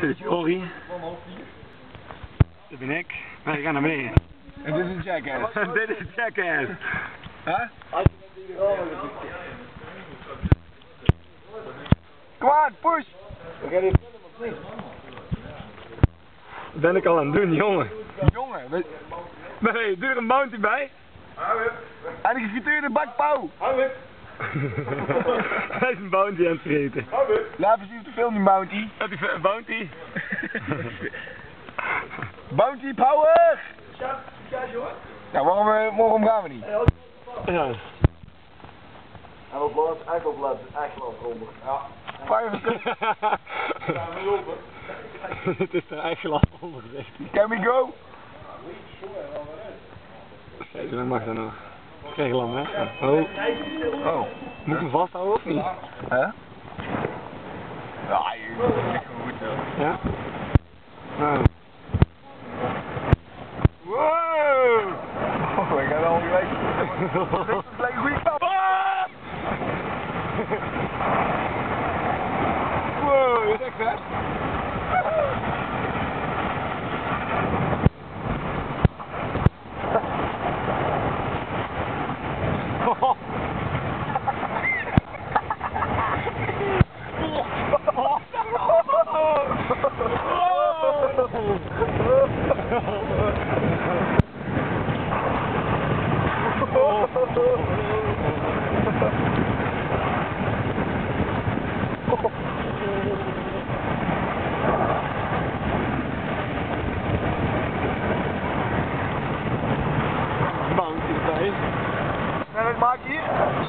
Dit is Corrie. Dit ben ik. Wij gaan naar beneden. En dit is een jackass. Dit is een jackass. Huh? Kom aan, push! Ben ik al aan het doen, jongen. Jongen, Nee, doe er een bounty bij. en een gefrituurde bakpauw. Hij is een bounty aan het vreten. Laat even zien of de film die bounty. Dat is een bounty. Bounty power! Ja, waarom gaan we niet? Ja. En op laatst echt op laatst echt wel grondig. Ja. 65. Het is er eigenlijk al onder gezegd. Can we go? Kijk, hoe lang mag dat nog? Krijg lang, hè? Oh. Oh. Moet ik hem vasthouden of niet? Hè? Ja, je is echt goed zo. Ja? Nou. Wow! Oh, ik ga al gelijk. Het lijkt een goede stap. Wow, dit is echt vet. Bounty erbij. Snelheid maken hier.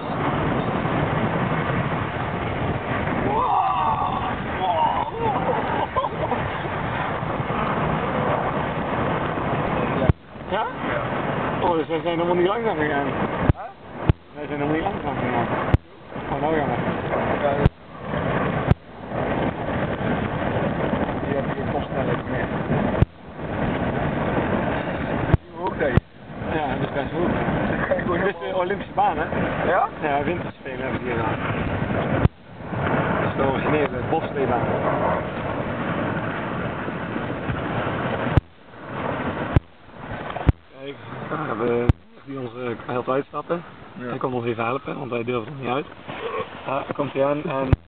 Ja? Oh, dus wij zijn helemaal niet langzaam gegaan. Wij zijn helemaal niet langzaam gegaan. Oh, nou gaan we. Hier heb je geen kopsnelheid meer. Hoe hoog deze? Ja, dat is best goed. Dit is de Olympische baan, hè? Ja? Ja, winterspelen hebben ze hier gedaan. Dat is de originele bobsleebaan. Kijk, daar hebben we die ons helpt uitstappen. Ja. Hij komt ons even helpen, want wij durven er niet uit. Ja, daar komt hij aan en